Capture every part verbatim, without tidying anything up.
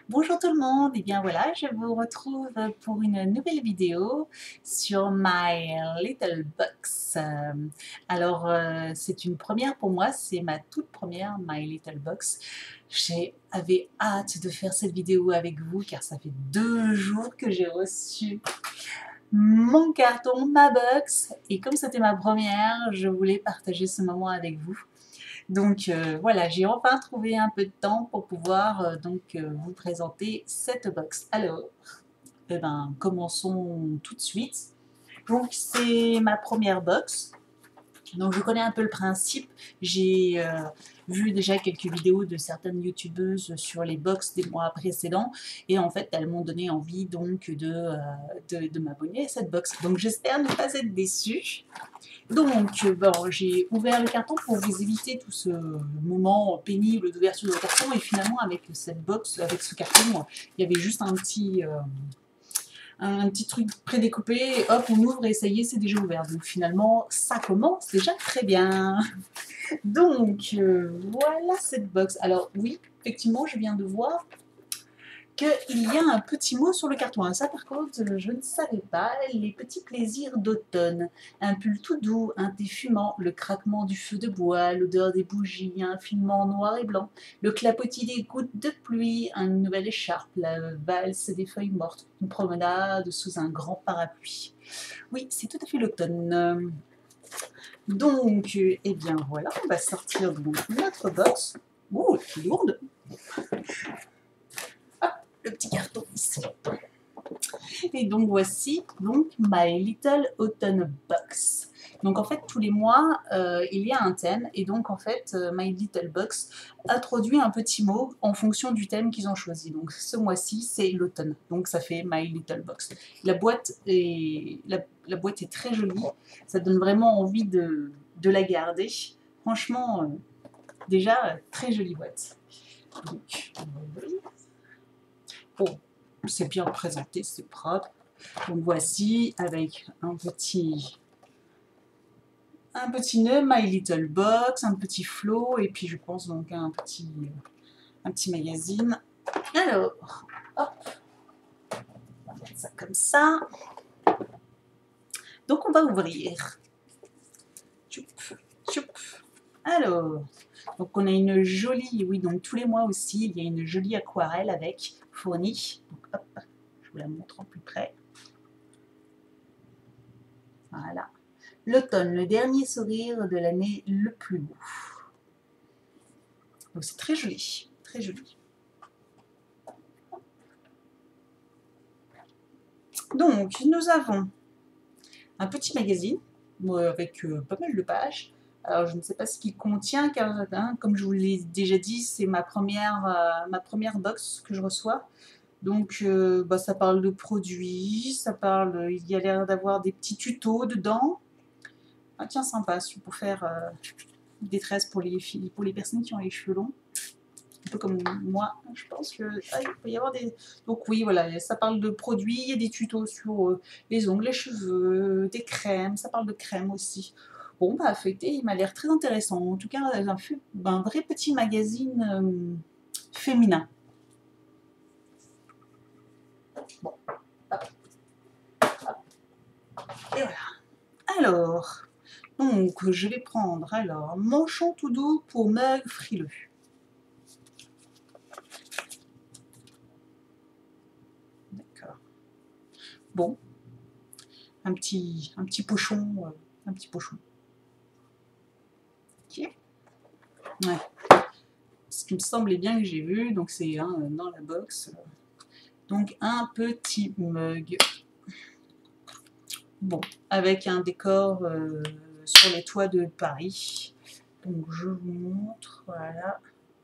Bonjour tout le monde, et bien voilà, je vous retrouve pour une nouvelle vidéo sur My Little Box. Euh, Alors, euh, c'est une première pour moi, c'est ma toute première My Little Box. J'avais hâte de faire cette vidéo avec vous car ça fait deux jours que j'ai reçu mon carton, ma box, et comme c'était ma première, je voulais partager ce moment avec vous. Donc euh, voilà, j'ai enfin trouvé un peu de temps pour pouvoir euh, donc euh, vous présenter cette box. Alors, eh ben, commençons tout de suite. Donc c'est ma première box. Donc je connais un peu le principe. J'ai euh, vu déjà quelques vidéos de certaines youtubeuses sur les box des mois précédents et en fait elles m'ont donné envie donc de, euh, de, de m'abonner à cette box. Donc j'espère ne pas être déçue. Donc, bon, j'ai ouvert le carton pour vous éviter tout ce moment pénible d'ouverture de carton. Et finalement, avec cette box, avec ce carton, il y avait juste un petit, euh, un petit truc prédécoupé. Et hop, on ouvre et ça y est, c'est déjà ouvert. Donc finalement, ça commence déjà très bien. Donc, euh, voilà cette box. Alors oui, effectivement, je viens de voir qu'il y a un petit mot sur le carton. Ça, par contre, je ne savais pas. Les petits plaisirs d'automne. Un pull tout doux, un thé fumant, le craquement du feu de bois, l'odeur des bougies, un filament noir et blanc, le clapotis des gouttes de pluie, une nouvelle écharpe, la valse des feuilles mortes, une promenade sous un grand parapluie. Oui, c'est tout à fait l'automne. Donc, eh bien voilà, on va sortir donc notre box. Ouh, elle est lourde. Le petit carton ici. Et donc voici donc My Little Autumn Box. Donc en fait tous les mois euh, il y a un thème et donc en fait euh, My Little Box introduit un petit mot en fonction du thème qu'ils ont choisi. Donc ce mois-ci c'est l'automne, donc ça fait My Little Box. La boîte est, la, la boîte est très jolie, ça donne vraiment envie de, de la garder. Franchement, euh, déjà très jolie boîte. Donc, bon, c'est bien présenté, c'est propre. Donc voici avec un petit, un petit nœud, My Little Box, un petit flot, et puis je pense donc un petit, un petit magazine. Alors, hop, on va mettre ça comme ça. Donc on va ouvrir. Tchoup, tchoup. Alors, donc on a une jolie, oui, donc tous les mois aussi, il y a une jolie aquarelle avec fournie. Donc hop, je vous la montre en plus près. Voilà. L'automne, le dernier sourire de l'année le plus beau. Donc c'est très joli, très joli. Donc nous avons un petit magazine avec euh, pas mal de pages. Alors je ne sais pas ce qu'il contient car hein, comme je vous l'ai déjà dit, c'est ma première, euh, ma première box que je reçois. Donc euh, bah, ça parle de produits, ça parle, il y a l'air d'avoir des petits tutos dedans. Ah tiens, sympa, c'est pour faire euh, des tresses pour les filles, pour les personnes qui ont les cheveux longs. Un peu comme moi, je pense que ah, il peut y avoir des... Donc oui, voilà, ça parle de produits, il y a des tutos sur euh, les ongles, les cheveux, des crèmes, ça parle de crème aussi. Bon, bah feuilleté, il m'a l'air très intéressant. En tout cas, un, un vrai petit magazine euh, féminin. Bon, hop, hop. Et voilà. Alors, donc je vais prendre alors manchon tout doux pour mug frileux. D'accord. Bon, un petit, un petit pochon, euh, un petit pochon. Ok. Ouais. Ce qui me semblait bien que j'ai vu, donc c'est hein, dans la box. Donc un petit mug. Bon, avec un décor euh, sur les toits de Paris. Donc je vous montre, voilà.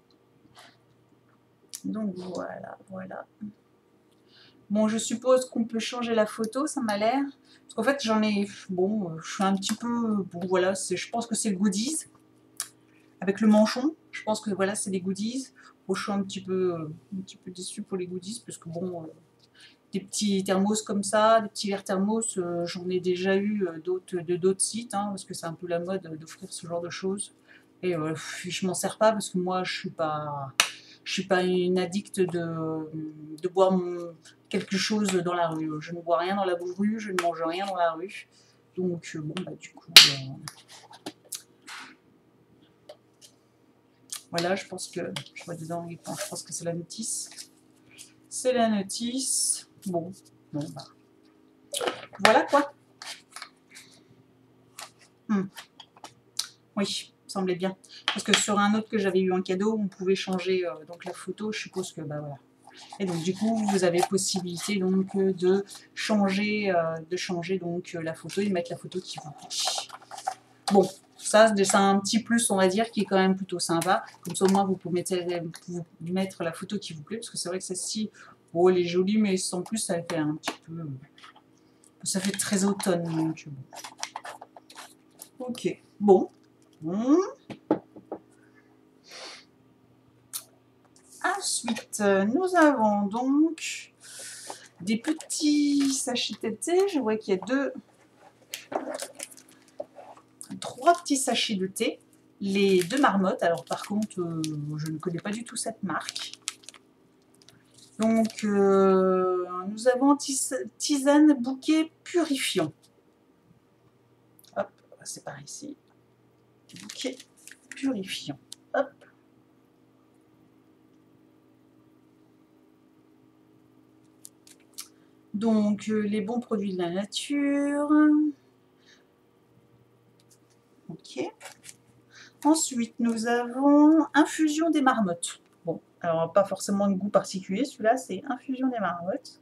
Donc voilà, voilà. Bon, je suppose qu'on peut changer la photo, ça m'a l'air. Parce qu'en fait, j'en ai... Bon, je suis un petit peu... Bon, voilà, je pense que c'est le goodies. Avec le manchon, je pense que voilà, c'est des goodies. Bon, je suis un petit peu, un petit peu déçue pour les goodies, parce que bon... Euh, des petits thermos comme ça, des petits verres thermos, euh, j'en ai déjà eu euh, d'autres, de d'autres sites, hein, parce que c'est un peu la mode d'offrir ce genre de choses. Et euh, je m'en sers pas parce que moi je suis pas, je suis pas une addicte de, de boire mon, quelque chose dans la rue. Je ne bois rien dans la rue, je ne mange rien dans la rue. Donc, bon, bah, du coup, euh, voilà, je pense que, je vois dedans, je pense que c'est la notice. C'est la notice. Bon, bon, bah, voilà quoi. Hmm. Oui, semblait bien. Parce que sur un autre que j'avais eu en cadeau, on pouvait changer euh, donc la photo. Je suppose que, bah voilà. Et donc du coup, vous avez possibilité donc de changer, euh, de changer donc la photo et mettre la photo qui vous plaît. Bon, ça c'est un petit plus, on va dire, qui est quand même plutôt sympa. Comme ça, au moins, vous pouvez mettre, vous mettre la photo qui vous plaît, parce que c'est vrai que celle-ci, oh, elle est jolie, mais sans plus, ça fait un petit peu, ça fait très automne. Donc bon. Ok, bon. Bon. Ensuite, nous avons donc des petits sachets de thé. Je vois qu'il y a deux, trois petits sachets de thé. Les deux marmottes. Alors par contre, euh, je ne connais pas du tout cette marque. Donc, euh, nous avons tis tisane bouquet purifiant. Hop, c'est par ici. Bouquet purifiant. Hop. Donc, euh, les bons produits de la nature. Ok. Ensuite, nous avons infusion des marmottes. Bon, alors pas forcément de goût particulier, celui-là, c'est infusion des marmottes.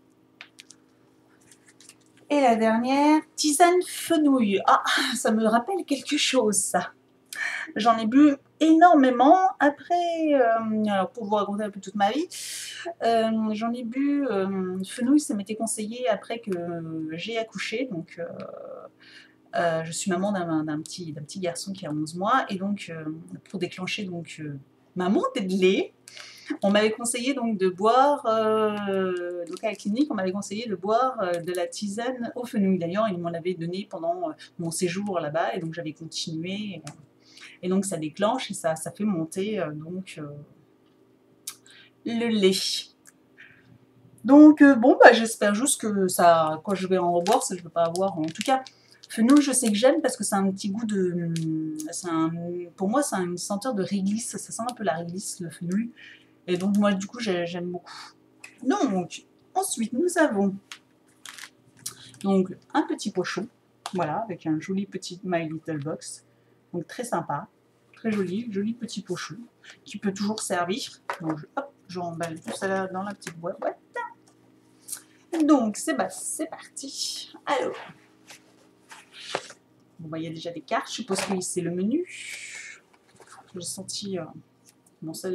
Et la dernière, tisane fenouil. Ah, ça me rappelle quelque chose, ça. J'en ai bu énormément. Après, euh, alors pour vous raconter un peu toute ma vie, euh, j'en ai bu, euh, fenouil, ça m'était conseillé après que j'ai accouché. Donc, euh, euh, je suis maman d'un petit, petit garçon qui a onze mois. Et donc, euh, pour déclencher donc, euh, ma montée de lait, on m'avait conseillé donc de boire, euh, donc à la clinique, on m'avait conseillé de boire euh, de la tisane au fenouil. D'ailleurs, ils m'en avaient donné pendant euh, mon séjour là-bas, et donc j'avais continué. Et, et donc ça déclenche et ça, ça fait monter euh, donc euh, le lait. Donc euh, bon, bah, j'espère juste que ça, quand je vais en boire, ça je ne vais pas avoir. En tout cas, fenouil, je sais que j'aime parce que c'est un petit goût de, un, pour moi, c'est une senteur de réglisse. Ça sent un peu la réglisse, le fenouil. Et donc moi du coup j'aime beaucoup. Donc ensuite nous avons donc un petit pochon, voilà, avec un joli petit My Little Box, donc très sympa, très joli, joli petit pochon qui peut toujours servir. Donc hop, je remballe tout ça dans la petite boîte. Donc c'est bah, c'est parti. Alors, bon, bah, il y a déjà des cartes, je suppose que c'est le menu. J'ai senti, euh, bon ça.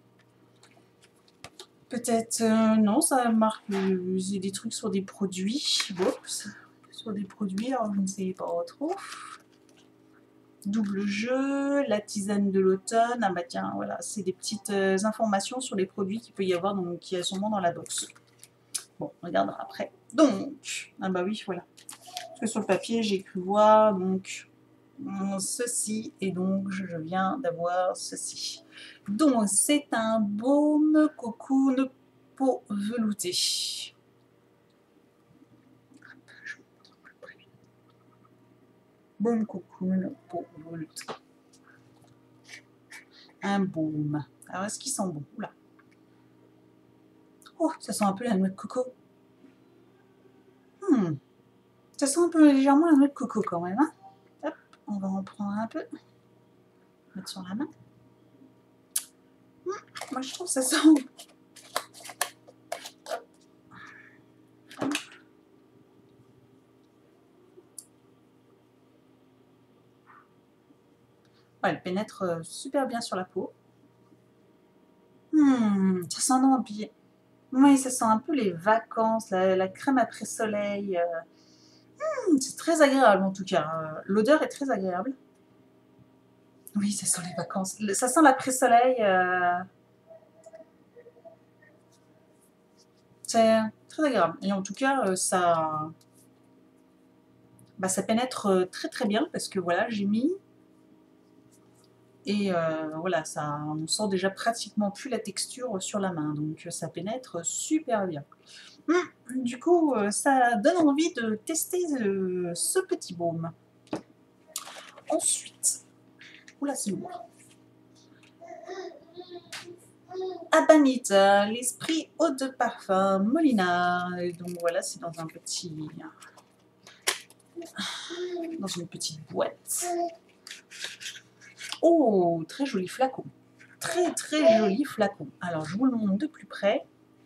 Peut-être, euh, non, ça marque euh, des trucs sur des produits. Oups, sur des produits, alors je ne sais pas trop. Double jeu, la tisane de l'automne. Ah bah tiens, voilà, c'est des petites euh, informations sur les produits qu'il peut y avoir, donc qui est sûrement dans la box. Bon, on regardera après. Donc, ah bah oui, voilà. Parce que sur le papier, j'ai cru voir, donc, ceci, et donc je viens d'avoir ceci. Donc c'est un baume cocoon peau veloutée. Baume cocoon peau veloutée. Un baume. Alors est-ce qu'il sent bon? Oula. Oh, ça sent un peu la noix de coco. Hmm. Ça sent un peu légèrement la noix de coco quand même. Hein. Hop, on va en prendre un peu. Mettre sur la main. Hmm. Moi je trouve que ça sent. Ouais, elle pénètre super bien sur la peau. Hmm, ça sent non, puis oui, ça sent un peu les vacances, la, la crème après soleil. Euh. Hmm, c'est très agréable en tout cas. Euh, L'odeur est très agréable. Oui, ça sent les vacances. Le, ça sent l'après-soleil. Euh. C'est très agréable. Et en tout cas, euh, ça, bah, ça pénètre très très bien parce que voilà, j'ai mis Et euh, voilà, ça, on sent déjà pratiquement plus la texture sur la main, donc ça pénètre super bien. Hum, du coup, ça donne envie de tester euh, ce petit baume. Ensuite, oula, c'est lourd. Habanita, l'esprit eau de parfum Molinard. Et donc voilà, c'est dans un petit, dans une petite boîte. Oh, très joli flacon. Très très joli flacon. Alors je vous le montre de plus près.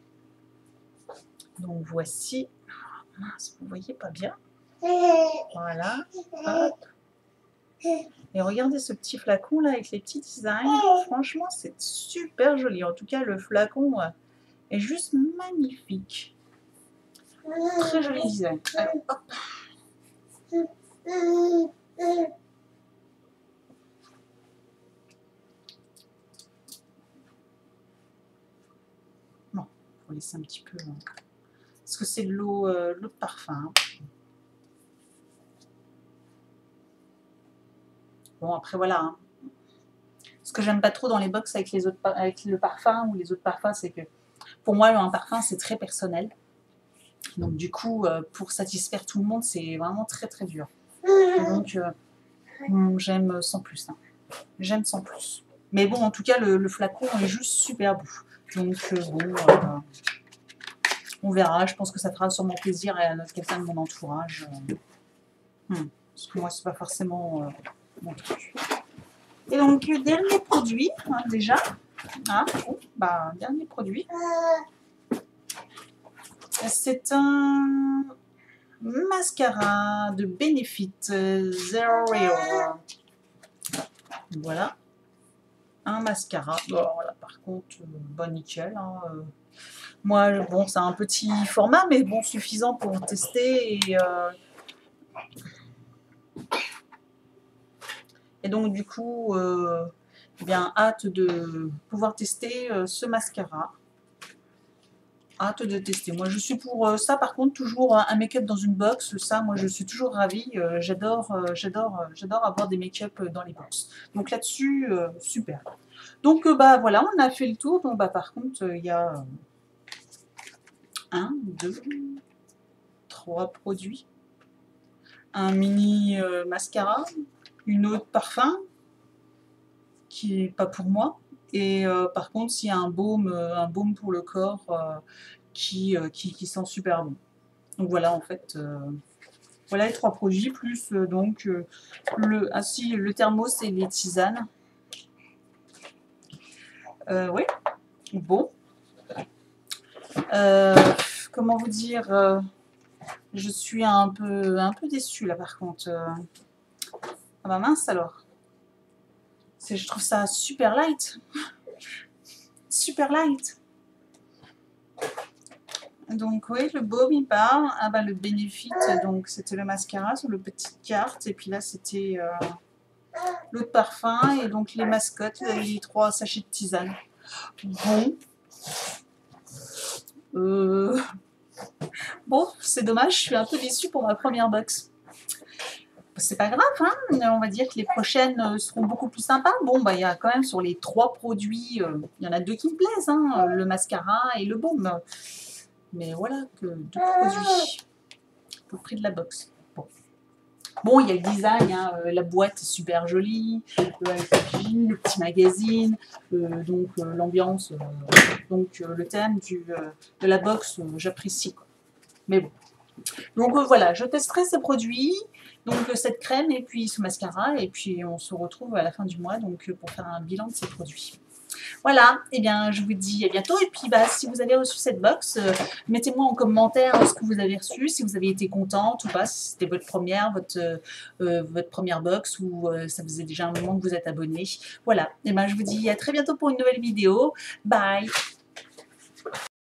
Donc voici. Mince, vous voyez pas bien. Voilà. Hop. Et regardez ce petit flacon là avec les petits designs. Franchement, c'est super joli. En tout cas, le flacon est juste magnifique. Très joli design. Alors, hop. Bon, faut laisser un petit peu. Parce que c'est de l'eau euh, de parfum. Bon, après voilà. Hein. Ce que j'aime pas trop dans les box avec, les autres, avec le parfum ou les autres parfums, c'est que pour moi, un parfum, c'est très personnel. Donc du coup, euh, pour satisfaire tout le monde, c'est vraiment très très dur. Donc euh, j'aime sans plus. Hein. J'aime sans plus. Mais bon, en tout cas, le, le flacon est juste super beau. Donc euh, bon, euh, on verra. Je pense que ça fera sûrement plaisir à quelqu'un de mon entourage. Hmm. Parce que moi, c'est pas forcément euh, mon truc. Et donc, dernier produit, hein, déjà. Ah, oh, bah, dernier produit. C'est un mascara de Benefit Zero Real. Voilà. Un mascara. Bon, voilà, par contre, euh, bon, nickel. Hein, euh. Moi, bon, c'est un petit format, mais bon, suffisant pour tester. Et, euh, et donc, du coup, euh, eh bien, hâte de pouvoir tester euh, ce mascara. Hâte de tester. Moi, je suis pour euh, ça, par contre, toujours un make-up dans une box. Ça, moi, je suis toujours ravie. Euh, j'adore, euh, j'adore, euh, j'adore avoir des make-up dans les box. Donc là-dessus, euh, super. Donc, euh, bah voilà, on a fait le tour. Donc, bah par contre, il euh, y a un, deux, trois produits. Un mini euh, mascara, une eau de parfum, qui est pas pour moi. Et euh, par contre, s'il y a un baume, euh, un baume pour le corps euh, qui, euh, qui, qui sent super bon. Donc voilà, en fait, euh, voilà les trois produits, plus euh, donc euh, le, ah si, le thermos et les tisanes. Euh, oui, bon. Euh, comment vous dire, euh, je suis un peu, un peu déçue là par contre. Euh, ah bah mince alors. Je trouve ça super light. Super light. Donc oui, le baume il part. Ah bah le Benefit, donc c'était le mascara sur le petite carte. Et puis là c'était euh, l'eau de parfum et donc les mascottes, les trois sachets de tisane. Bon. Euh... Bon, c'est dommage, je suis un peu déçue pour ma première box. C'est pas grave, hein, on va dire que les prochaines seront beaucoup plus sympas. Bon, bah il y a quand même sur les trois produits, euh, il y en a deux qui me plaisent, hein, le mascara et le baume. Mais voilà, que deux produits au prix de la box. Bon, bon il y a le design, hein, euh, la boîte est super jolie, euh, le petit magazine, euh, donc euh, l'ambiance, euh, donc euh, le thème du, euh, de la box, euh, j'apprécie. Mais bon. Donc euh, voilà, je testerai ces produits, donc euh, cette crème et puis ce mascara, et puis on se retrouve à la fin du mois donc, euh, pour faire un bilan de ces produits. Voilà, et eh bien je vous dis à bientôt, et puis bah, si vous avez reçu cette box, euh, mettez-moi en commentaire ce que vous avez reçu, si vous avez été contente ou pas, si c'était votre première, votre, euh, votre première box, ou euh, ça faisait déjà un moment que vous êtes abonné. Voilà, et eh bien je vous dis à très bientôt pour une nouvelle vidéo, bye.